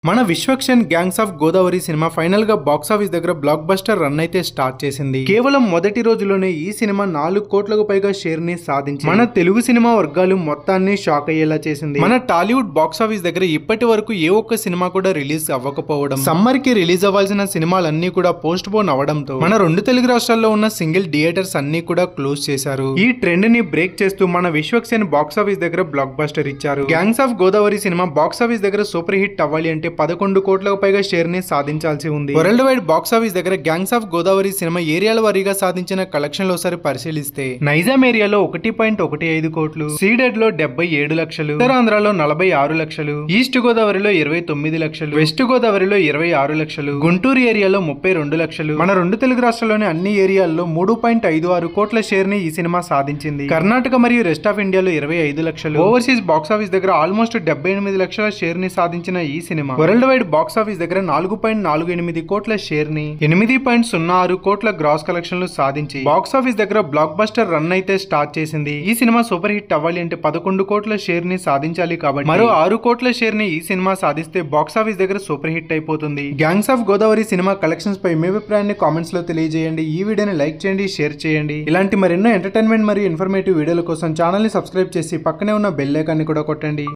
మన Vishwaksen gangs of Godavari cinema final గా box office దగ్గర బ్లాక్ బస్టర్ రన్ అయితే స్టార్ట్ చేసింది. కేవలం మొదటి రోజులోనే ఈ సినిమా 4 కోట్లకు పైగా షేర్ ని సాధించి మన తెలుగు సినిమా వర్గాలు మొత్తాన్ని షాక్ అయ్యేలా చేసింది. మన టాలీవుడ్ బాక్సాఫీస్ దగ్గర ఇప్పటి వరకు ఏ ఒక్క సినిమా కూడా రిలీజ్ అవ్వకపోవడం, సమ్మర్ కి రిలీజ్ అవ్వాల్సిన సినిమాలన్నీ కూడా పోస్ట్ పోన్ అవడంతో మన 2 తెలుగు రాష్ట్రాల్లో ఉన్న సింగిల్ థియేటర్స్ అన్ని కూడా క్లోజ్ చేశారు. ఈ ట్రెండ్ ని బ్రేక్ చేస్తూ మన విశ్వక్సేన్ బాక్సాఫీస్ దగ్గర బ్లాక్ బస్టర్ ఇచ్చారు. Gangs of Godavari cinema box office దగ్గర సూపర్ హిట్ అవ్వాలి అంటే 11 కోట్లకు పైగా షేర్ ని సాధించాల్సి ఉంది. వరల్డ్ వైడ్ బాక్సాఫీస్ దగ్గర గ్యాంగ్స్ ఆఫ్ గోదావరి సినిమా ఏరియాల వారీగా సాధించిన కలెక్షన్ లో ఒకసారి పరిశీలిస్తే నైజాం ఏరియాలో 1.15 కోట్లు, సీడెడ్ లో 77 లక్షలు, ఉత్తరాంధ్రలో 46 లక్షలు, ఈస్ట్ గోదావరిలో 29 లక్షలు, వెస్ట్ గోదావరిలో 26 లక్షలు, గుంటూరు ఏరియాలో 32 లక్షలు. మన 2 తెలుగు రాష్ట్రాల్లోని అన్ని ఏరియాల్లో 3.56 కోట్ల షేర్ ని ఈ సినిమా సాధించింది. కర్ణాటక మరియు రెస్ట్ ఆఫ్ ఇండియాలో 25 లక్షలు. ఓవర్సీస్ బాక్సాఫీస్ దగ్గర ఆల్మోస్ట్ 78 లక్షల షేర్ ని సాధించిన ఈ సినిమా వరల్డ్ వైడ్ బాక్సాఫీస్ దగ్గర 4.48 కోట్ల షేర్ ని 8.06 కోట్ల గ్రాస్ కలెక్షన్లు సాధించి బాక్సాఫీస్ దగ్గర బ్లాక్ బస్టర్ రన్ అయితే స్టార్ట్ చేసింది. ఈ సినిమా సూపర్ హిట్ అవ్వాలి అంటే 11 కోట్ల షేర్ ని సాధించాలి కాబట్టి మరో 6 కోట్ల షేర్ ని ఈ సినిమా సాధిస్తే బాక్సాఫీస్ దగ్గర సూపర్ హిట్ అయిపోతుంది. Gangs of Godavari cinema collections పై మీ అభిప్రాయాన్ని కామెంట్స్ లో తెలియజేయండి. ఈ వీడియోని లైక్ చేయండి, షేర్ చేయండి. ఇలాంటి మరెన్నో ఎంటర్టైన్మెంట్ మరియు ఇన్ఫర్మేటివ్ వీడియోల కోసం ఛానల్ ని సబ్స్క్రైబ్ చేసి పక్కనే ఉన్న బెల్ ఐకాన్ ని కూడా కొట్టండి.